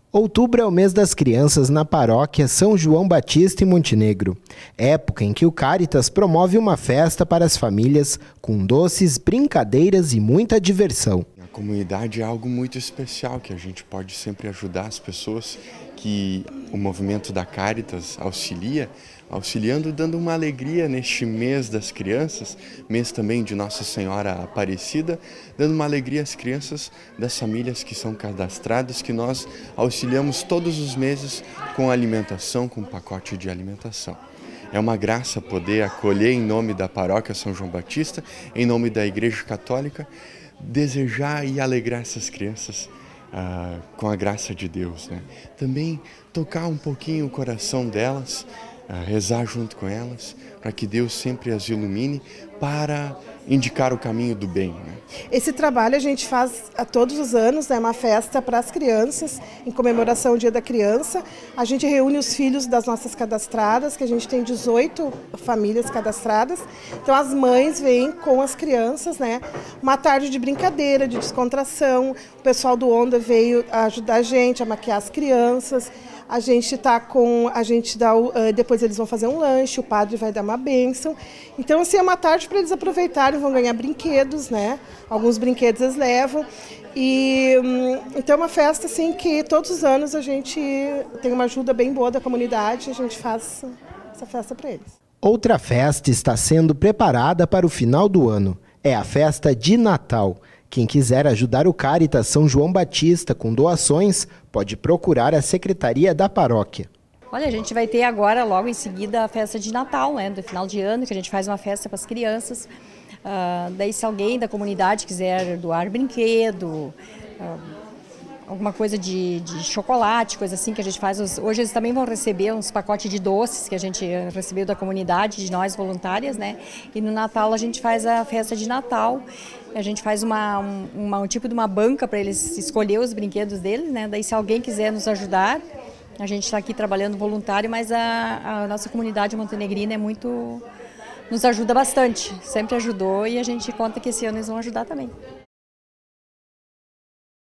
Outubro é o mês das crianças na paróquia São João Batista em Montenegro, época em que o Cáritas promove uma festa para as famílias com doces, brincadeiras e muita diversão. A comunidade é algo muito especial, que a gente pode sempre ajudar as pessoas que o movimento da Cáritas auxiliando, dando uma alegria neste mês das crianças, mês também de Nossa Senhora Aparecida, dando uma alegria às crianças das famílias que são cadastradas, que nós auxiliamos todos os meses com alimentação, com pacote de alimentação. É uma graça poder acolher em nome da paróquia São João Batista, em nome da Igreja Católica, desejar e alegrar essas crianças com a graça de Deus, né? Também tocar um pouquinho o coração delas, rezar junto com elas, para que Deus sempre as ilumine para indicar o caminho do bem, né? Esse trabalho a gente faz a todos os anos, é uma festa para as crianças, em comemoração ao Dia da Criança. A gente reúne os filhos das nossas cadastradas, que a gente tem 18 famílias cadastradas. Então as mães vêm com as crianças, né? Uma tarde de brincadeira, de descontração. O pessoal do Onda veio ajudar a gente a maquiar as crianças. A gente depois eles vão fazer um lanche, o padre vai dar uma bênção. Então, assim, é uma tarde para eles aproveitarem, vão ganhar brinquedos, né? Alguns brinquedos eles levam. Então é uma festa, assim, que todos os anos a gente tem uma ajuda bem boa da comunidade, a gente faz essa festa para eles. Outra festa está sendo preparada para o final do ano. É a festa de Natal. Quem quiser ajudar o Cáritas São João Batista com doações, pode procurar a Secretaria da Paróquia. Olha, a gente vai ter agora, logo em seguida, a festa de Natal, né, do final de ano, que a gente faz uma festa para as crianças. Daí, se alguém da comunidade quiser doar brinquedo, alguma coisa de chocolate, coisa assim que a gente faz. Hoje eles também vão receber uns pacotes de doces que a gente recebeu da comunidade, de nós voluntárias, né? E no Natal a gente faz a festa de Natal. A gente faz um tipo de uma banca para eles escolher os brinquedos deles, né? Daí se alguém quiser nos ajudar, a gente está aqui trabalhando voluntário, mas a nossa comunidade montenegrina nos ajuda bastante, sempre ajudou e a gente conta que esse ano eles vão ajudar também.